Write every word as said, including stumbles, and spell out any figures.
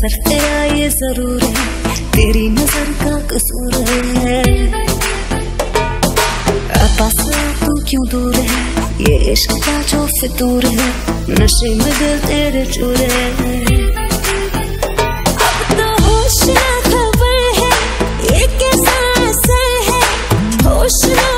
असर तेरा ये जरूर है, तेरी नजर का कसूर है। पास तू क्यों दूर है, ये इश्क का जो फितूर है, नशे में दिल तेरे चूर है। अब तो होश ना खबर है, ये कैसा असर है, होश ना